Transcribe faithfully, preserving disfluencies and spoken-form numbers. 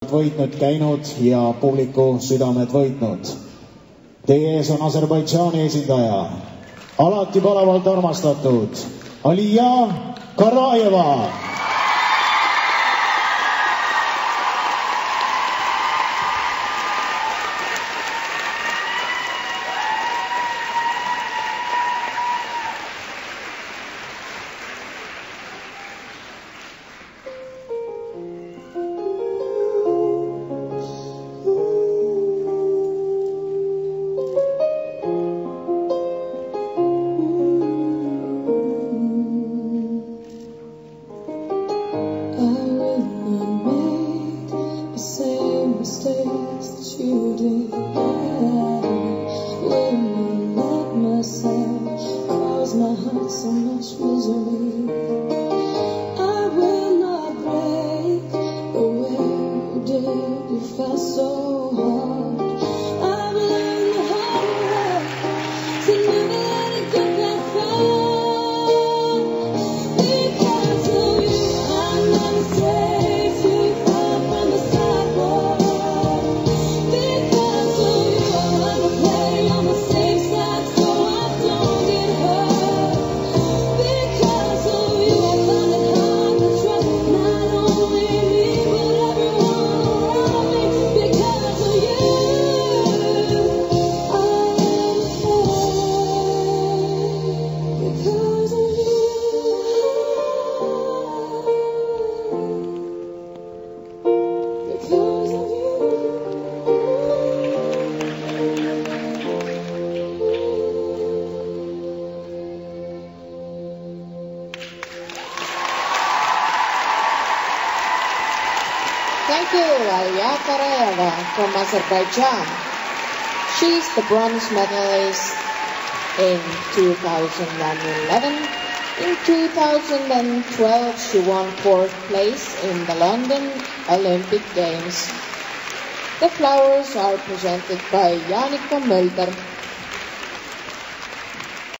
võitnud käinud ja publiku südamed võitnud. Teie ees on Aserbaidžaani esindaja, alati palavalt armastatud Aliya Garayeva. Mistakes that you did, will not let myself cause my heart so much misery. I will not break the way you did. You felt so hard. I've learned the hard way to never let it get that far. Because of you, I'm never safe to fall from the sidewalk. Thank you, Aliya Garayeva from Azerbaijan. She's the bronze medalist in two thousand eleven. In two thousand twelve, she won fourth place in the London Olympic Games. The flowers are presented by Janika Mölder.